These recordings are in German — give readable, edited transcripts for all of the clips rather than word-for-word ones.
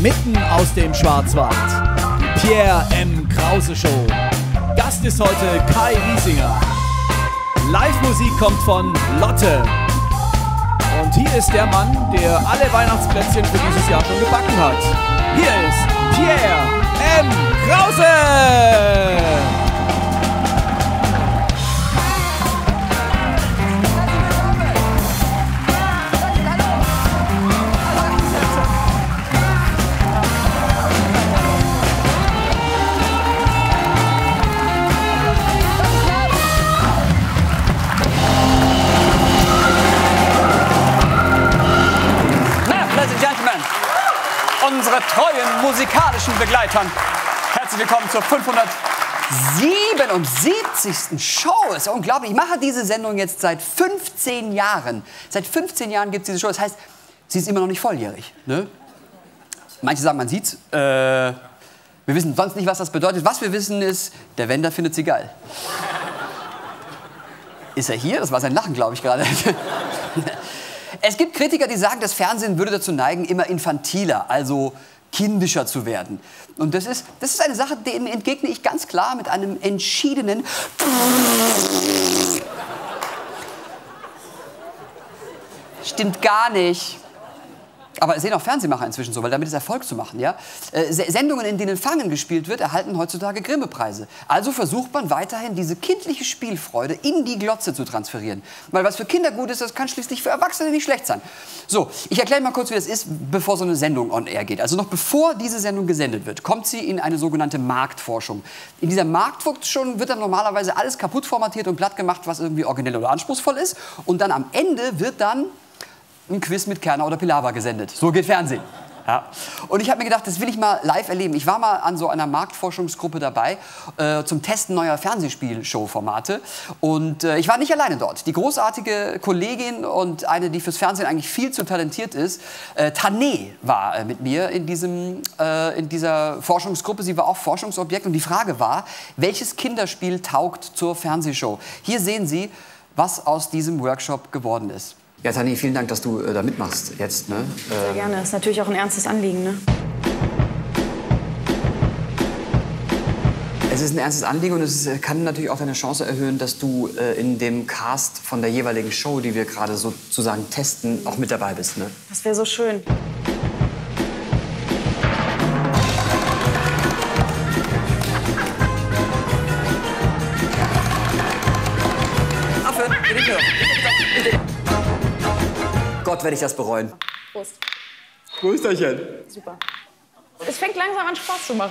mitten aus dem Schwarzwald. Die Pierre M. Krause Show. Gast ist heute Kai Wiesinger. Live-Musik kommt von Lotte. Und hier ist der Mann, der alle Weihnachtsplätzchen für dieses Jahr schon gebacken hat. Hier ist Pierre M. Krause! Unsere treuen musikalischen Begleitern. Herzlich willkommen zur 577. Show. Ist ja unglaublich. Ich mache diese Sendung jetzt seit 15 Jahren. Seit 15 Jahren gibt es diese Show. Das heißt, sie ist immer noch nicht volljährig. Ne? Manche sagen, man sieht's. Wir wissen sonst nicht, was das bedeutet. Was wir wissen ist, der Wender findet sie geil. Ist er hier? Das war sein Lachen, glaube ich, gerade. Es gibt Kritiker, die sagen, das Fernsehen würde dazu neigen, immer infantiler, also kindischer zu werden. Und das ist eine Sache, dem entgegne ich ganz klar mit einem entschiedenen Stimmt gar nicht. Aber es sehen auch Fernsehmacher inzwischen so, weil damit ist Erfolg zu machen. Ja? Sendungen, in denen Fangen gespielt wird, erhalten heutzutage Grimme-Preise. Also versucht man weiterhin, diese kindliche Spielfreude in die Glotze zu transferieren. Weil was für Kinder gut ist, das kann schließlich für Erwachsene nicht schlecht sein. So, ich erkläre mal kurz, wie das ist, bevor so eine Sendung on air geht. Also noch bevor diese Sendung gesendet wird, kommt sie in eine sogenannte Marktforschung. In dieser Marktforschung wird dann normalerweise alles kaputt formatiert und platt gemacht, was irgendwie originell oder anspruchsvoll ist. Und dann am Ende wird dann ein Quiz mit Kerner oder Pilawa gesendet. So geht Fernsehen. Ja. Und ich habe mir gedacht, das will ich mal live erleben. Ich war mal an so einer Marktforschungsgruppe dabei zum Testen neuer Fernsehspielshow-Formate. Und ich war nicht alleine dort. Die großartige Kollegin und eine, die fürs Fernsehen eigentlich viel zu talentiert ist, Tané, war mit mir in dieser Forschungsgruppe. Sie war auch Forschungsobjekt. Und die Frage war, welches Kinderspiel taugt zur Fernsehshow? Hier sehen Sie, was aus diesem Workshop geworden ist. Ja, Tané, vielen Dank, dass du da mitmachst jetzt. Ne? Sehr gerne. Das ist natürlich auch ein ernstes Anliegen. Ne? Es ist ein ernstes Anliegen und es kann natürlich auch deine Chance erhöhen, dass du in dem Cast von der jeweiligen Show, die wir gerade sozusagen testen, auch mit dabei bist. Ne? Das wäre so schön. Affe, bitte. Gott, werde ich das bereuen. Prost. Prösterchen. Super. Es fängt langsam an, Spaß zu machen.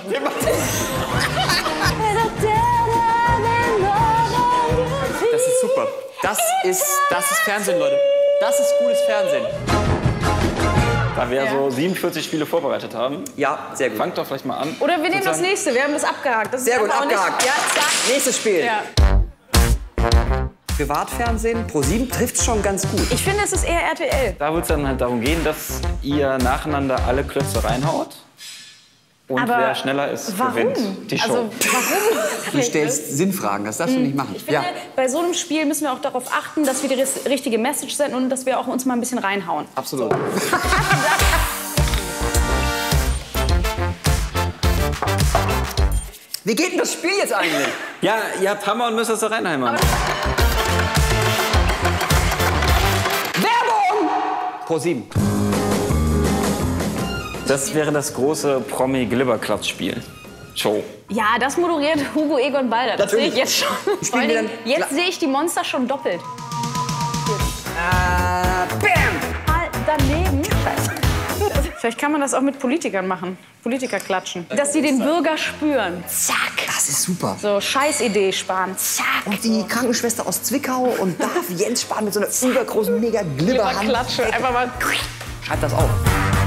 Das ist super. Das ist Fernsehen, Leute. Das ist gutes Fernsehen. Da wir so 47 Spiele vorbereitet haben. Ja, sehr gut. Fangt doch vielleicht mal an. Oder wir nehmen das nächste. Wir haben das abgehakt. Das ist sehr gut, abgehakt. Ja, zack. Nächstes Spiel. Ja. Privatfernsehen, Pro7 trifft schon ganz gut. Ich finde, es ist eher RTL. Da wird es dann halt darum gehen, dass ihr nacheinander alle Klötze reinhaut. Und Aber wer schneller ist, gewinnt die Show. Also, warum? Du stellst Sinnfragen, das darfst du nicht machen. Ich finde, bei so einem Spiel müssen wir auch darauf achten, dass wir die richtige Message senden und dass wir auch uns mal ein bisschen reinhauen. Absolut. So. Wie geht denn das Spiel jetzt eigentlich? Ja, ihr habt Hammer und müsst das da reinheimern. Werbung! Pro7. Das wäre das große Promi-Glibberklatsch-Spiel. Show. Ja, das moderiert Hugo Egon Balder. Das sehe ich jetzt schon. Vor allen Dingen, jetzt sehe ich die Monster schon doppelt. Bam! Daneben. Vielleicht kann man das auch mit Politikern machen. Politiker klatschen. Dass sie den Bürger spüren. Zack. Das ist super. So, Scheißidee sparen. Zack. Und die Krankenschwester aus Zwickau und darf Jens Spahn mit so einer übergroßen Mega-Glibberhand. Klatsche. Einfach mal. Schreibt das auf.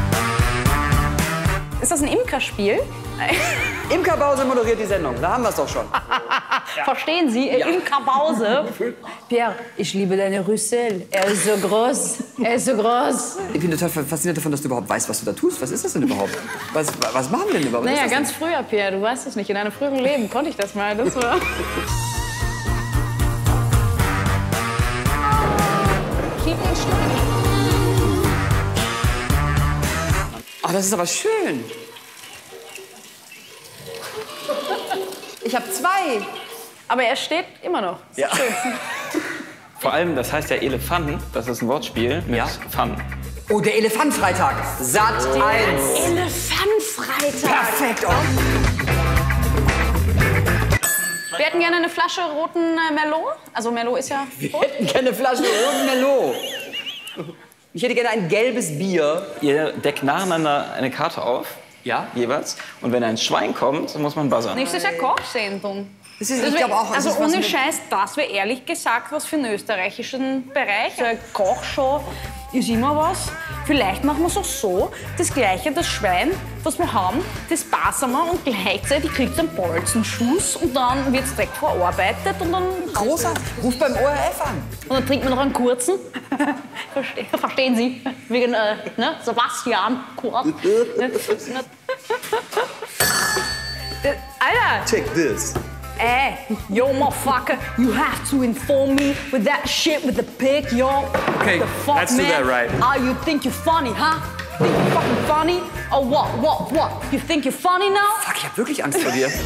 Ist das ein Imkerspiel? Imker Bause moderiert die Sendung. Da haben wir es doch schon. Verstehen Sie? Imker Bause. Pierre, ich liebe deine Rüssel. Er ist so groß. Er ist so groß. Ich bin total fasziniert davon, dass du überhaupt weißt, was du da tust. Was ist das denn überhaupt? Was machen wir denn überhaupt? Naja, ganz früher, Pierre. Du weißt es nicht. In einem früheren Leben konnte ich das mal. Das war... Ach, das ist aber schön. Ich habe 2. Aber er steht immer noch. Ja. Vor allem, das heißt ja Elefant, das ist ein Wortspiel mit Fun. Oh, der Elefantfreitag. Sat 1. Elefantfreitag. Perfekt. Oh. Wir hätten gerne eine Flasche roten Merlot. Also Merlot ist ja Wir rot. hätten gerne eine Flasche roten Merlot. Ich hätte gerne ein gelbes Bier. Ihr deckt nacheinander eine Karte auf, jeweils. Und wenn ein Schwein kommt, muss man buzzern. Nächstes Jahr Kochsendung. Das ist, ich glaube auch, also ist was ohne mit- Scheiß, das wäre ehrlich gesagt was für den österreichischen Bereich. So eine Kochshow ist immer was. Vielleicht machen wir es auch so, das Gleiche, das Schwein, was wir haben, das passen wir und gleichzeitig kriegt es einen Bolzenschuss und dann wird es direkt verarbeitet und dann... Großartig. Ruf beim ORF an. Und dann trinkt man noch einen kurzen. Verstehen Sie? Wegen Sebastian Kurz. Alter! Check this. Hey, yo, motherfucker, you have to inform me with that shit with the pig, yo. Okay, the fuck, let's do man? that right. Oh, you think you're funny, huh? Think you're fucking funny? Oh, what? You think you're funny now? Fuck, ich hab wirklich Angst vor dir.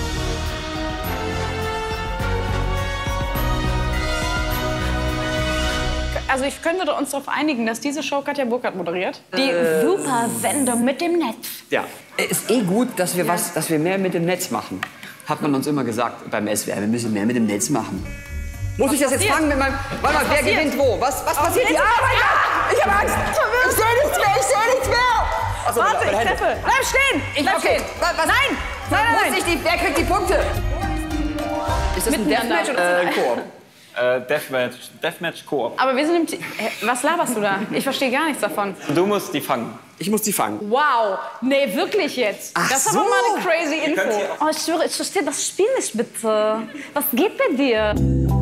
Also ich könnte uns darauf einigen, dass diese Show Katja Burkhardt moderiert. Die Super-Sendung mit dem Netz. Ja. Ist eh gut, dass wir mehr mit dem Netz machen. Hat man uns immer gesagt beim SWR, wir müssen mehr mit dem Netz machen. Muss ich das jetzt fangen mit meinem... Warte mal, wer passiert? gewinnt wo? Was passiert hier? Ah, mein Gott! Ich hab Angst! Ich sehe nichts mehr, ich sehe nichts mehr! Achso, Warte, ich Hände. treffe. Bleib stehen! Bleib Okay, stehen! was? Nein! Nein! Wer kriegt die Punkte? Ist das ein Miteinander. Deathmatch oder ein Koop? Deathmatch Koop. Aber wir sind im Team. Was laberst du da? Ich verstehe gar nichts davon. Du musst die fangen. Ich muss die fangen. Wow, nee, wirklich jetzt. Ach Das ist aber so. mal eine crazy Info. Oh, ich schwöre, ich verstehe das Spiel nicht, bitte. Was geht bei dir?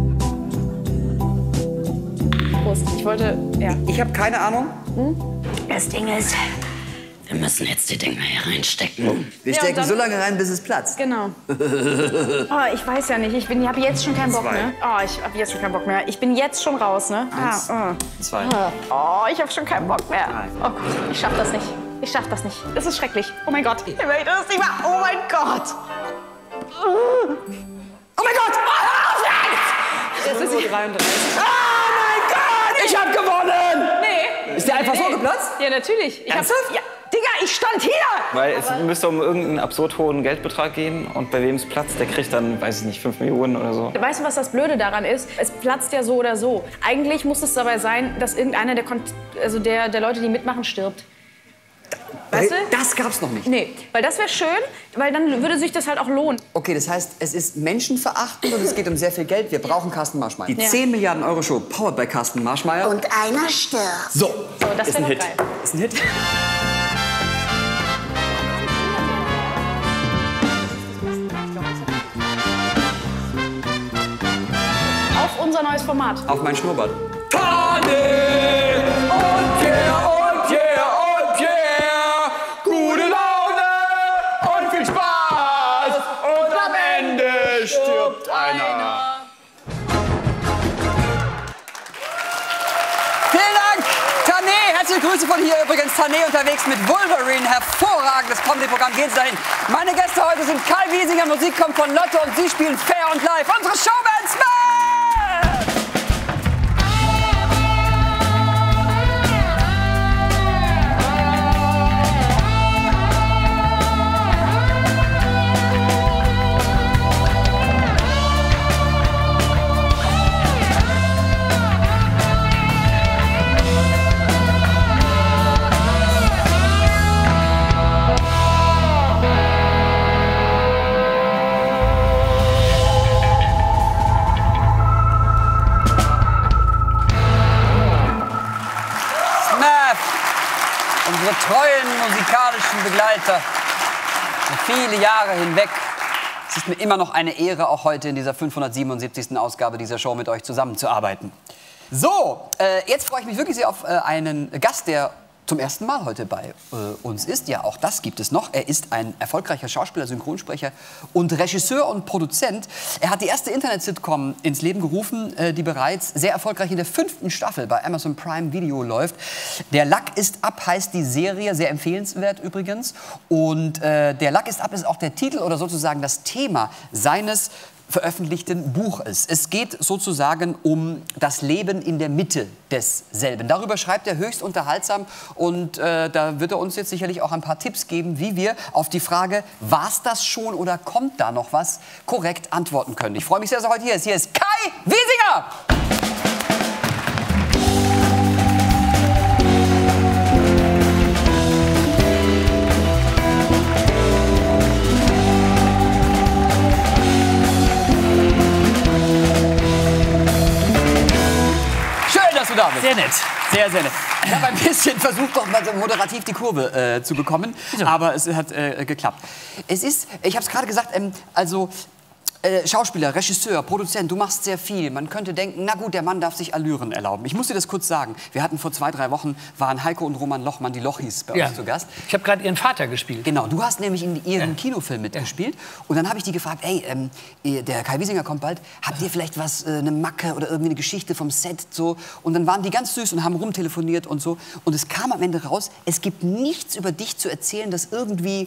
Prost, ich wollte, ja. Ich habe keine Ahnung. Das Ding ist, wir müssen jetzt die Dinger hier reinstecken. Wir Ja, stecken und dann- so lange rein, bis es platzt. Genau. Oh, ich weiß ja nicht, ich habe jetzt schon keinen Bock mehr. Oh, ich habe jetzt schon keinen Bock mehr. Ich bin jetzt schon raus, ne? Zwei. Oh, ich habe schon keinen Bock mehr. Oh Gott, ich schaff das nicht. Ich schaff das nicht. Das ist schrecklich. Oh mein Gott. Ich möchte das nicht mehr. Oh mein Gott. Oh mein Gott! Das ist 33. Oh mein Gott! Ich hab gewonnen! Nee. Ist der einfach so geplatzt? Ja, natürlich. Ernsthaft? Ja, Digga, ich stand hier! Weil es müsste um irgendeinen absurd hohen Geldbetrag gehen und bei wem es platzt, der kriegt dann, weiß ich nicht, 5 Millionen oder so. Weißt du, was das Blöde daran ist? Es platzt ja so oder so. Eigentlich muss es dabei sein, dass irgendeiner der Leute, die mitmachen, stirbt. Weißt du? Das gab's noch nicht. Nee, weil das wäre schön, weil dann würde sich das halt auch lohnen. Okay, das heißt, es ist menschenverachtend und es geht um sehr viel Geld. Wir brauchen Carsten Marschmeier. Die Ja. 10 Milliarden Euro Show, powered by Carsten Marschmeier. Und einer stirbt. So, So, das ist wäre ein doch Hit. geil. Ist ein Hit. Auf unser neues Format. Auf mein Schnurrbart. Tanne und Pierre und Pierre und Pierre. Gute Laune und viel Spaß. Und am Ende stirbt einer. Vielen Dank, Tané. Herzliche Grüße von hier. Übrigens Tané unterwegs mit Wolverine. Hervorragendes Comedy-Programm. Geht's dahin. Meine Gäste heute sind Kai Wiesinger. Musik kommt von Lotte und sie spielen fair und live. Unsere Showband Smash! Unsere treuen musikalischen Begleiter für viele Jahre hinweg. Es ist mir immer noch eine Ehre, auch heute in dieser 577. Ausgabe dieser Show mit euch zusammenzuarbeiten. So, jetzt freue ich mich wirklich sehr auf einen Gast, der zum ersten Mal heute bei uns ist. Ja, auch das gibt es noch. Er ist ein erfolgreicher Schauspieler, Synchronsprecher und Regisseur und Produzent. Er hat die erste Internet-Sitcom ins Leben gerufen, die bereits sehr erfolgreich in der 5. Staffel bei Amazon Prime Video läuft. Der Lack ist ab heißt die Serie, sehr empfehlenswert übrigens. Und der Lack ist ab ist auch der Titel oder sozusagen das Thema seines veröffentlichten Buches. Es geht sozusagen um das Leben in der Mitte desselben. Darüber schreibt er höchst unterhaltsam und da wird er uns jetzt sicherlich auch ein paar Tipps geben, wie wir auf die Frage, war's das schon oder kommt da noch was, korrekt antworten können. Ich freue mich sehr, dass er heute hier ist. Hier ist Kai Wiesinger! Sehr nett. Sehr, sehr nett. Ich habe ein bisschen versucht, doch mal so moderativ die Kurve zu bekommen, aber es hat geklappt. Es ist, ich habe es gerade gesagt, also Schauspieler, Regisseur, Produzent, du machst sehr viel. Man könnte denken, na gut, der Mann darf sich Allüren erlauben. Ich muss dir das kurz sagen. Wir hatten vor 2, 3 Wochen, waren Heiko und Roman Lochmann, die Lochis, bei uns zu Gast. Ich habe gerade ihren Vater gespielt. Genau, du hast nämlich in ihrem Kinofilm mitgespielt. Und dann habe ich die gefragt, ey, der Kai Wiesinger kommt bald, habt ihr vielleicht was, eine Macke oder irgendwie eine Geschichte vom Set? So? Und dann waren die ganz süß und haben rumtelefoniert und so. Und es kam am Ende raus, es gibt nichts über dich zu erzählen, das irgendwie...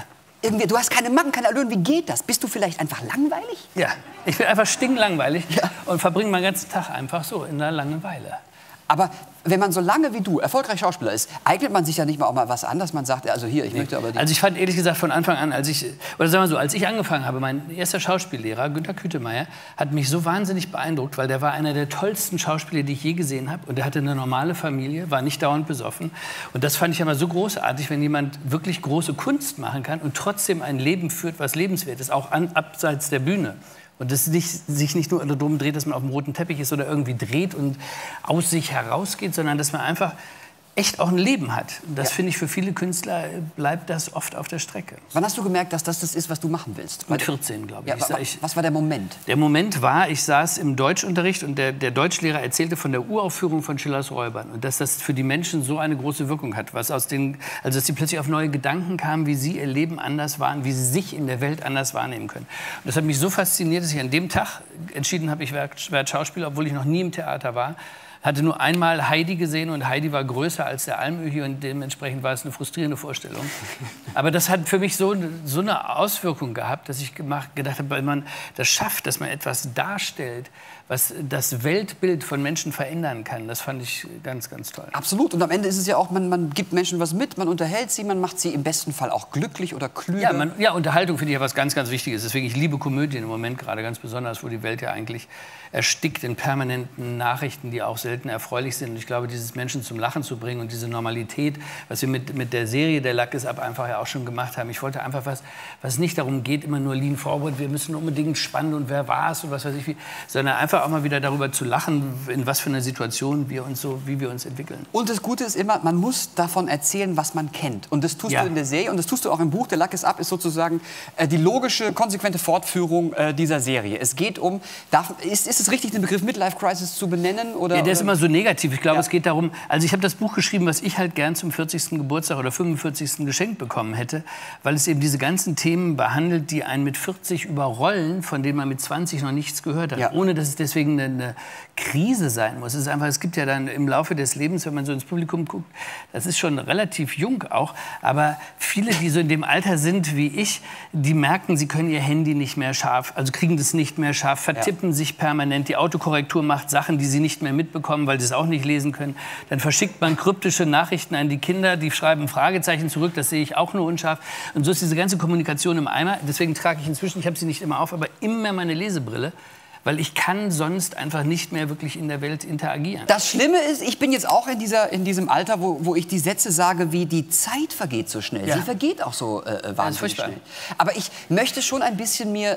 Du hast keine Macken, keine Allüren. Wie geht das? Bist du vielleicht einfach langweilig? Ja, ich bin einfach stinklangweilig und verbringe meinen ganzen Tag einfach so in der Langeweile. Aber wenn man so lange wie du erfolgreich Schauspieler ist, eignet man sich ja nicht mal auch mal was an, dass man sagt, also hier, ich möchte aber... Also ich fand ehrlich gesagt von Anfang an, als ich angefangen habe, mein erster Schauspiellehrer, Günter Kütemeyer, hat mich so wahnsinnig beeindruckt, weil der war einer der tollsten Schauspieler, die ich je gesehen habe. Und der hatte eine normale Familie, war nicht dauernd besoffen. Und das fand ich immer so großartig, wenn jemand wirklich große Kunst machen kann und trotzdem ein Leben führt, was lebenswert ist, auch abseits der Bühne. Und das sich nicht nur darum dreht, dass man auf dem roten Teppich ist oder irgendwie dreht und aus sich herausgeht, sondern dass man einfach echt auch ein Leben hat. Und das finde ich, für viele Künstler bleibt das oft auf der Strecke. Wann hast du gemerkt, dass das ist, was du machen willst? Mit 14, glaube ich. Was war der Moment? Der Moment war, ich saß im Deutschunterricht und der Deutschlehrer erzählte von der Uraufführung von Schillers Räubern. Und dass das für die Menschen so eine große Wirkung hat. Also dass sie plötzlich auf neue Gedanken kamen, wie sie ihr Leben anders wahren, wie sie sich in der Welt anders wahrnehmen können. Und das hat mich so fasziniert, dass ich an dem Tag entschieden habe, ich werde Schauspieler, obwohl ich noch nie im Theater war. Hatte nur einmal Heidi gesehen und Heidi war größer als der Almöhi und dementsprechend war es eine frustrierende Vorstellung. Aber das hat für mich so eine Auswirkung gehabt, dass ich gedacht habe, wenn man das schafft, dass man etwas darstellt, was das Weltbild von Menschen verändern kann, das fand ich ganz, ganz toll. Absolut. Und am Ende ist es ja auch, man gibt Menschen was mit, man unterhält sie, man macht sie im besten Fall auch glücklich oder klüger. Ja, Unterhaltung finde ich ja was ganz, ganz Wichtiges. Deswegen, ich liebe Komödien im Moment gerade ganz besonders, wo die Welt ja eigentlich erstickt in permanenten Nachrichten, die auch selten erfreulich sind. Und ich glaube, dieses Menschen zum Lachen zu bringen und diese Normalität, was wir mit der Serie Der Lack ist ab einfach ja auch schon gemacht haben. Ich wollte einfach was nicht darum geht, immer nur lean forward, wir müssen unbedingt spannend und wer war es und was weiß ich wie, sondern einfach auch mal wieder darüber zu lachen, in was für einer Situation wie wir uns entwickeln. Und das Gute ist immer, man muss davon erzählen, was man kennt. Und das tust du in der Serie und das tust du auch im Buch. Der Lack ist ab ist sozusagen die logische, konsequente Fortführung dieser Serie. Es geht um, ist es richtig, den Begriff Midlife Crisis zu benennen? Oder, der ist immer so negativ. Ich glaube, es geht darum, also ich habe das Buch geschrieben, was ich halt gern zum 40. Geburtstag oder 45. geschenkt bekommen hätte, weil es eben diese ganzen Themen behandelt, die einen mit 40 überrollen, von denen man mit 20 noch nichts gehört hat. Ohne dass es deswegen eine Krise sein muss. Es gibt ja dann im Laufe des Lebens, wenn man so ins Publikum guckt, das ist schon relativ jung auch, aber viele, die so in dem Alter sind wie ich, die merken, sie können ihr Handy nicht mehr scharf, also kriegen das nicht mehr scharf, vertippen sich permanent, die Autokorrektur macht Sachen, die sie nicht mehr mitbekommen, weil sie es auch nicht lesen können. Dann verschickt man kryptische Nachrichten an die Kinder, die schreiben Fragezeichen zurück, das sehe ich auch nur unscharf. Und so ist diese ganze Kommunikation im Eimer. Deswegen trage ich inzwischen, ich habe sie nicht immer auf, aber immer meine Lesebrille. Weil ich kann sonst einfach nicht mehr wirklich in der Welt interagieren. Das Schlimme ist, ich bin jetzt auch in diesem Alter, wo ich die Sätze sage, wie die Zeit vergeht so schnell. Sie vergeht auch so wahnsinnig schnell. Aber ich möchte schon ein bisschen mir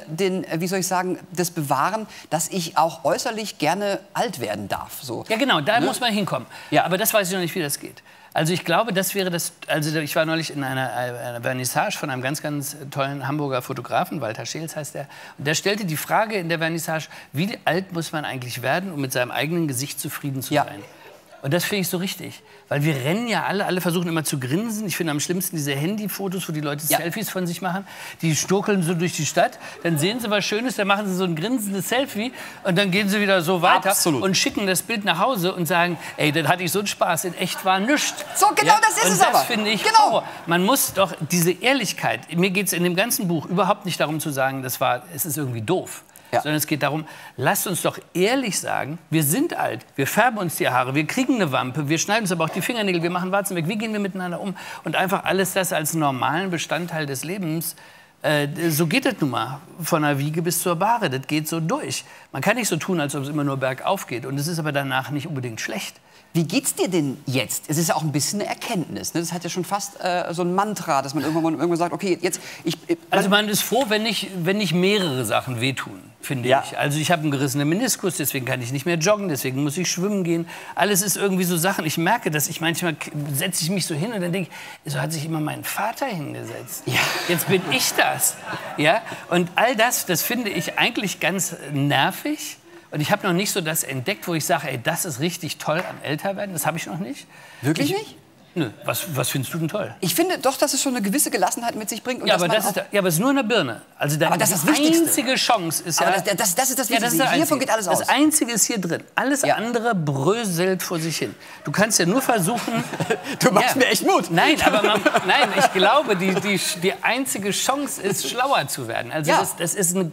das bewahren, dass ich auch äußerlich gerne alt werden darf. So. Ja genau, da muss man hinkommen. Ja. Aber das weiß ich noch nicht, wie das geht. Also ich glaube, das wäre das. Also ich war neulich in einer Vernissage von einem ganz, ganz tollen Hamburger Fotografen, Walter Scheels heißt der. Und der stellte die Frage in der Vernissage, wie alt muss man eigentlich werden, um mit seinem eigenen Gesicht zufrieden zu sein? Und das finde ich so richtig. Weil wir rennen ja alle versuchen immer zu grinsen. Ich finde am schlimmsten diese Handyfotos, wo die Leute Selfies von sich machen. Die sturkeln so durch die Stadt, dann sehen sie was Schönes, dann machen sie so ein grinsendes Selfie und dann gehen sie wieder so weiter und schicken das Bild nach Hause und sagen, ey, dann hatte ich so einen Spaß, in echt war nichts. So, genau das ist es aber. Und das finde ich Horror. Man muss doch diese Ehrlichkeit, mir geht es in dem ganzen Buch überhaupt nicht darum zu sagen, es ist irgendwie doof. Ja. Sondern es geht darum, lasst uns doch ehrlich sagen, wir sind alt, wir färben uns die Haare, wir kriegen eine Wampe, wir schneiden uns aber auch die Fingernägel, wir machen Warzen weg, wie gehen wir miteinander um? Und einfach alles das als normalen Bestandteil des Lebens, so geht das nun mal, von der Wiege bis zur Bahre, das geht so durch. Man kann nicht so tun, als ob es immer nur bergauf geht und es ist aber danach nicht unbedingt schlecht. Wie geht's dir denn jetzt? Es ist ja auch ein bisschen eine Erkenntnis. Ne? Das hat ja schon fast so ein Mantra, dass man irgendwann sagt, okay, jetzt... Also man ist froh, wenn nicht mehrere Sachen wehtun, finde ich. Also ich habe einen gerissenen Meniskus, deswegen kann ich nicht mehr joggen, deswegen muss ich schwimmen gehen. Alles ist irgendwie so Sachen. Ich merke, dass ich manchmal setze ich mich so hin und dann denke ich, so hat sich immer mein Vater hingesetzt. Ja. Jetzt bin ich das. Ja? Und all das finde ich eigentlich ganz nervig. Und ich habe noch nicht so das entdeckt, wo ich sage, ey, das ist richtig toll am Älterwerden. Das habe ich noch nicht. Wirklich nicht? Nö. Was findest du denn toll? Ich finde doch, dass es schon eine gewisse Gelassenheit mit sich bringt. Und ja, aber es ist nur eine Birne. Also aber das ist das die einzige Chance ist ja... Aber das ist das Wichtigste. Hiervon geht alles aus. Das Einzige ist hier drin. Alles andere bröselt vor sich hin. Du kannst ja nur versuchen... Du machst mir echt Mut. Nein, aber nein, ich glaube, die einzige Chance ist, schlauer zu werden. Also das ist die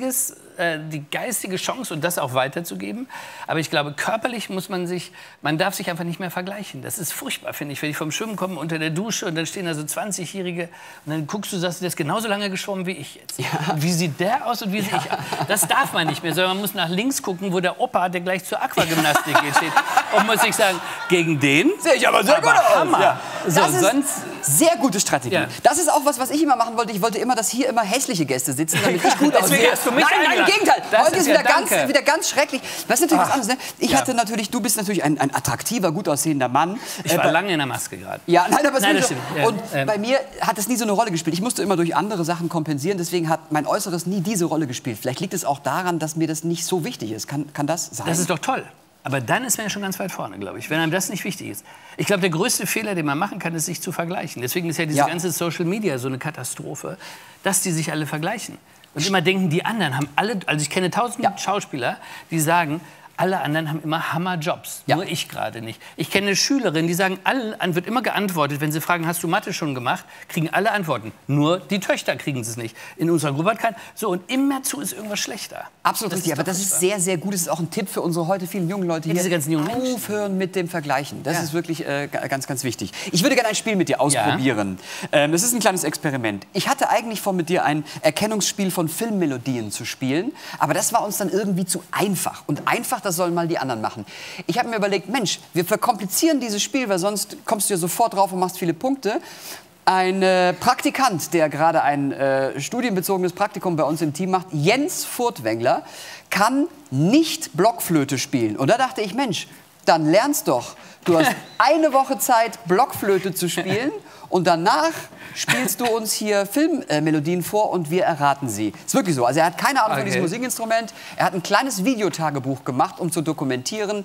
geistige Chance und das auch weiterzugeben. Aber ich glaube, körperlich man darf sich einfach nicht mehr vergleichen. Das ist furchtbar, finde ich. Wenn ich vom Schwimmen komme unter der Dusche und dann stehen da so 20-Jährige und dann guckst du, sagst, der ist genauso lange geschwommen wie ich jetzt. Ja. Wie sieht der aus und wie sehe ich aus? Das darf man nicht mehr, sondern man muss nach links gucken, wo der Opa, der gleich zur Aquagymnastik geht, steht. Und muss ich sagen, gegen den sehe ich aber sehr gut aus. Hammer. Ja. So, das ist sehr gute Strategie. Ja. Das ist auch was ich immer machen wollte. Ich wollte immer, dass hier immer hässliche Gäste sitzen, damit ich gut aussehe. Nein, im Gegenteil. Heute ist wieder ganz schrecklich. Das ist natürlich was anderes. Ne? Du bist natürlich ein attraktiver, gut aussehender Mann. Ich war lange in der Maske gerade. Ja, nein, aber das stimmt. Und bei mir hat das nie so eine Rolle gespielt. Ich musste immer durch andere Sachen kompensieren. Deswegen hat mein Äußeres nie diese Rolle gespielt. Vielleicht liegt es auch daran, dass mir das nicht so wichtig ist. Kann das sein? Das ist doch toll. Aber dann ist man ja schon ganz weit vorne, glaube ich, wenn einem das nicht wichtig ist. Ich glaube, der größte Fehler, den man machen kann, ist, sich zu vergleichen. Deswegen ist ja diese ganze Social Media so eine Katastrophe, dass die sich alle vergleichen. Und immer denken, die anderen haben alle, also ich kenne 1000 Schauspieler, die sagen, alle anderen haben immer Hammerjobs, nur ich gerade nicht. Ich kenne Schülerinnen, die sagen, wird immer geantwortet, wenn sie fragen, hast du Mathe schon gemacht, kriegen alle Antworten. Nur die Töchter kriegen es nicht. In unserer Gruppe hat keiner. So, und immerzu ist irgendwas schlechter. Absolut richtig, aber das ist sehr, sehr gut. Das ist auch ein Tipp für unsere heute vielen jungen Leute hier. Diese ganzen jungen Menschen. Aufhören mit dem Vergleichen. Das ist wirklich ganz, ganz wichtig. Ich würde gerne ein Spiel mit dir ausprobieren. Das ist ein kleines Experiment. Ich hatte eigentlich vor, mit dir ein Erkennungsspiel von Filmmelodien zu spielen, aber das war uns dann irgendwie zu einfach. Und einfach, das sollen mal die anderen machen. Ich habe mir überlegt, Mensch, wir verkomplizieren dieses Spiel, weil sonst kommst du ja sofort drauf und machst viele Punkte. Ein Praktikant, der gerade ein studienbezogenes Praktikum bei uns im Team macht, Jens Furtwängler, kann nicht Blockflöte spielen. Und da dachte ich, Mensch, dann lernst doch. Du hast eine Woche Zeit, Blockflöte zu spielen und danach spielst du uns hier Filmmelodien vor und wir erraten sie. Ist wirklich so. Also er hat keine Ahnung von diesem Musikinstrument. Er hat ein kleines Videotagebuch gemacht, um zu dokumentieren,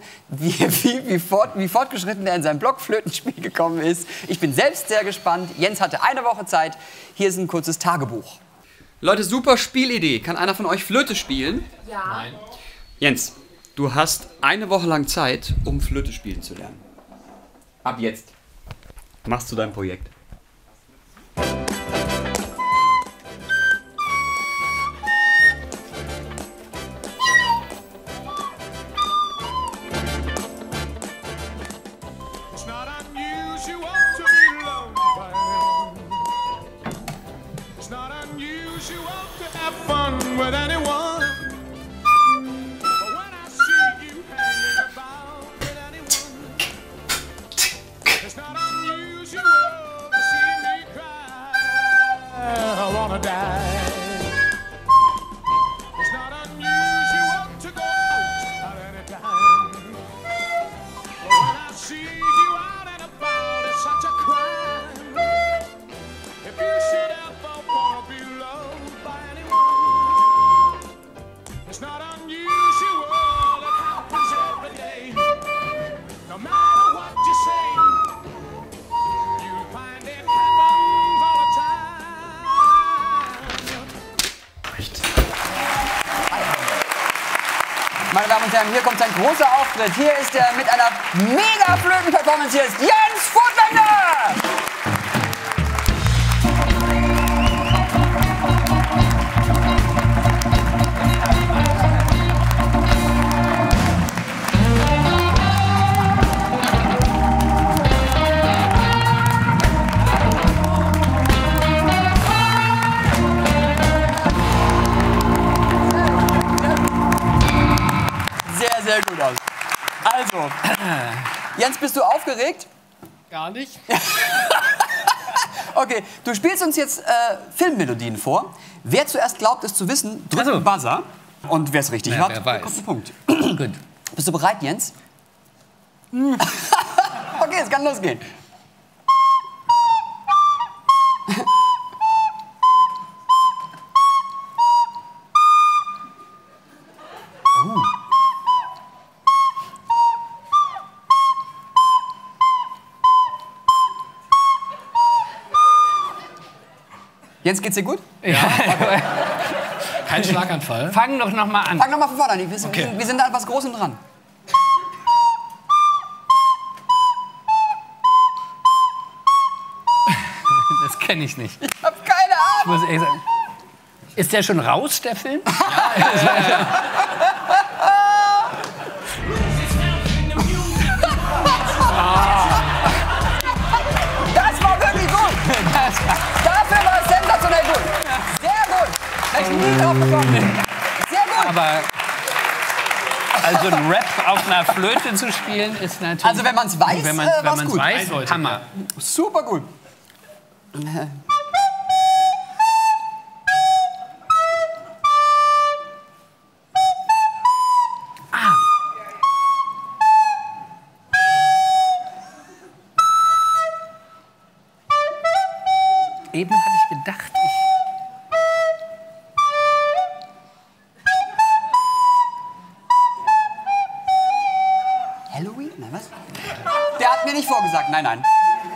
wie fortgeschritten er in sein Blockflötenspiel gekommen ist. Ich bin selbst sehr gespannt. Jens hatte eine Woche Zeit. Hier ist ein kurzes Tagebuch. Leute, super Spielidee. Kann einer von euch Flöte spielen? Ja. Nein. Jens, du hast eine Woche lang Zeit, um Flöte spielen zu lernen. Ab jetzt machst du dein Projekt. It's not unusual, it happens every day. No matter Damen und Herren, hier kommt sein großer Auftritt. Hier ist er mit einer mega Flöten-Performance. Hier ist Jens Furtwängler! Sehr gut aus. Also, Jens, bist du aufgeregt? Gar nicht. Okay, du spielst uns jetzt Filmmelodien vor. Wer zuerst glaubt, es zu wissen, drückt den Buzzer. Und wer es richtig hat, wer weiß. bekommt einen Punkt. Gut. Bist du bereit, Jens? Okay, es kann losgehen. Jens, geht's dir gut? Ja. Kein Schlaganfall. Fang doch noch mal an. Fang doch mal von vorne an. Okay. Wir sind da an was Großem dran. Das kenne ich nicht. Ich hab keine Ahnung. Muss ich ehrlich sagen. Ist der schon raus, der Film? Das war wirklich gut. Dafür war es sensationell gut. Sehr gut. Hätte ich nie drauf gekommen. Sehr gut. Aber also ein Rap auf einer Flöte zu spielen, ist natürlich... Also wenn man es weiß, wenn war's man es gut. weiß, Eindeutig, Hammer. Super gut. Eben habe ich gedacht, Halloween? Nein, was? Der hat mir nicht vorgesagt. Nein, nein.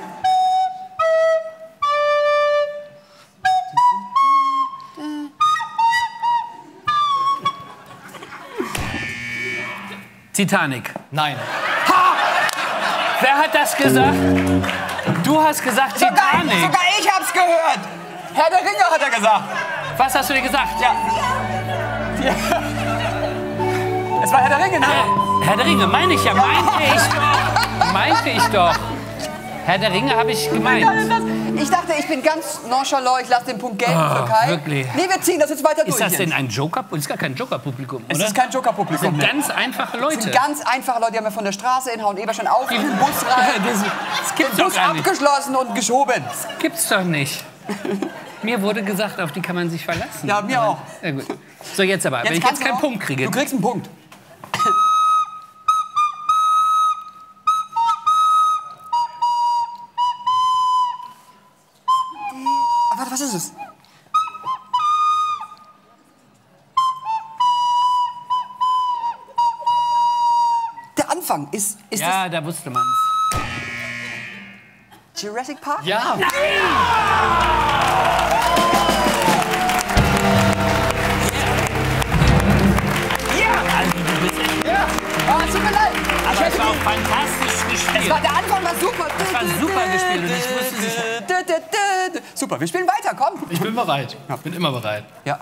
Titanic. Nein. Wer hat das gesagt? Du hast gesagt Titanic. Sogar ich hab's gehört. Herr der Ringe hat er gesagt. Was hast du dir gesagt? Ja. Es war Herr der Ringe, ne? Herr der Ringe, meine ich ja, meinte ich doch. Herr der Ringe habe ich gemeint. Ich dachte, ich bin ganz nonchalant, ich lasse den Punkt gelten für Kai. wirklich? Nee, wir ziehen das jetzt weiter durch. Ist das denn Jens. ein Joker? Es ist gar kein Joker-Publikum, Es oder? ist kein Das Joker-Publikum. sind mehr. ganz einfache Das Leute. sind ganz einfache Leute, die haben wir von der Straße in Hauen-Eberstein auf in den Bus rein, Das gibt's den doch Bus gar nicht. abgeschlossen und geschoben. Gibt's doch nicht. Mir wurde gesagt, auf die kann man sich verlassen. Ja, mir auch. Ja, gut. So, jetzt aber. Wenn ich kannst jetzt du keinen noch- Punkt kriege. Du kriegst einen Punkt. Warte, was ist es? Der Anfang ist Ja, da wusste man's. das Jurassic Park? Ja. Ah, tut mir leid. Aber es war auch fantastisch gespielt. Der Anfang war super. Es war super gespielt und ich wusste nicht. Super, wir spielen weiter, komm. Ich bin bereit. Ich bin immer bereit. Ja.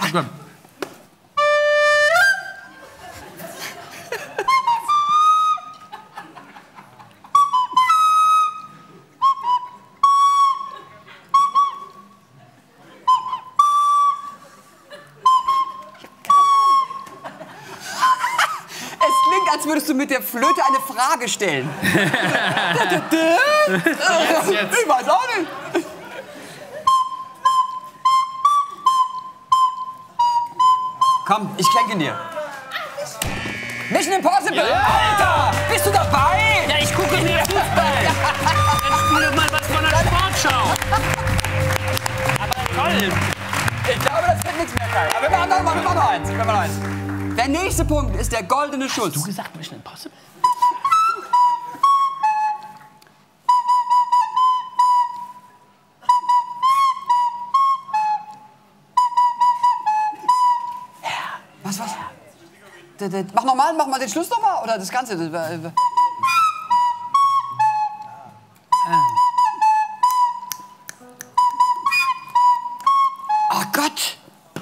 Es klingt, als würdest du mit der Flöte eine Frage stellen. Ich weiß auch nicht. Komm, ich schenke dir. Mission Impossible! Alter! Bist du dabei? Ja, ich gucke mir Fußball. Dann spiel doch mal was von der Sportschau. Aber toll. Ich glaube, das wird nichts mehr, Kai. Aber wir machen noch eins. Der nächste Punkt ist der goldene Schuss. Du gesagt Mission Impossible? Was? Mach mal den Schluss nochmal. Oder das Ganze. Oh Gott!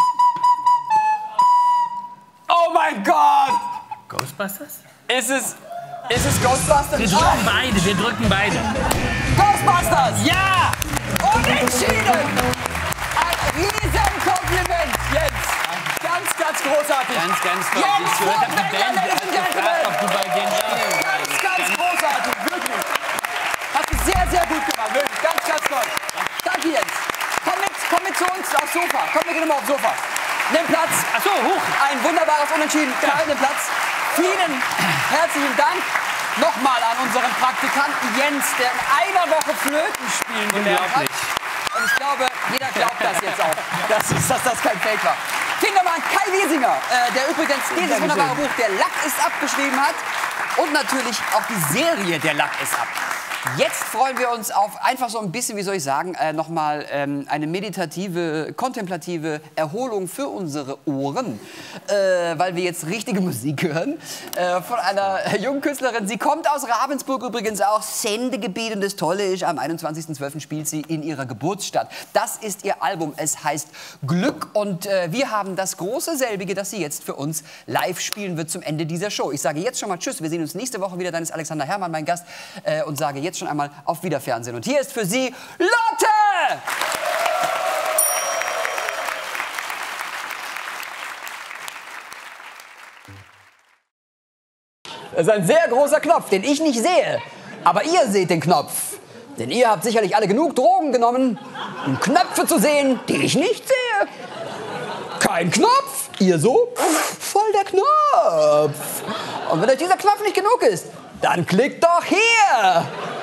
Oh mein Gott! Ghostbusters? Ist es Ghostbusters? Wir drücken beide. Ghostbusters! Ja! Unentschieden! Ein Riesenkompliment, Jens! Ganz großartig! Ganz toll. Jens Ich gehört habe, die Furtwängler, Band Ladies and hat gefragt, ob du bei denen Ganz großartig, wirklich! Hast du sehr gut gemacht, wirklich, ganz toll! Danke, Jens! Komm mit zu uns aufs Sofa, wir gehen mal aufs Sofa! Nimm Platz! Ach so, hoch! Ein wunderbares Unentschieden, nimm Platz! Vielen herzlichen Dank nochmal an unseren Praktikanten Jens, der in einer Woche Flöten spielen gelernt hat. Und ich glaube, jeder glaubt das jetzt auch, dass das kein Fake war. Vielen Dank an Kai Wiesinger, der übrigens dieses wunderbare Buch Der Lack ist ab geschrieben hat. Und natürlich auch die Serie Der Lack ist ab. Jetzt freuen wir uns auf einfach so ein bisschen, wie soll ich sagen, nochmal eine meditative, kontemplative Erholung für unsere Ohren, weil wir jetzt richtige Musik hören von einer jungen Künstlerin. Sie kommt aus Ravensburg übrigens auch, Sendegebiet, und das Tolle ist, am 21.12. spielt sie in ihrer Geburtsstadt. Das ist ihr Album, es heißt Glück, und wir haben das große selbige, das sie jetzt für uns live spielen wird zum Ende dieser Show. Ich sage jetzt schon mal Tschüss, wir sehen uns nächste Woche wieder, dann ist Alexander Herrmann mein Gast, und sage jetzt schon einmal auf Wiederfernsehen. Und hier ist für Sie Lotte! Das ist ein sehr großer Knopf, den ich nicht sehe. Aber ihr seht den Knopf. Denn ihr habt sicherlich alle genug Drogen genommen, um Knöpfe zu sehen, die ich nicht sehe. Kein Knopf. Ihr so? Voll der Knopf. Und wenn euch dieser Knopf nicht genug ist, dann klickt doch hier.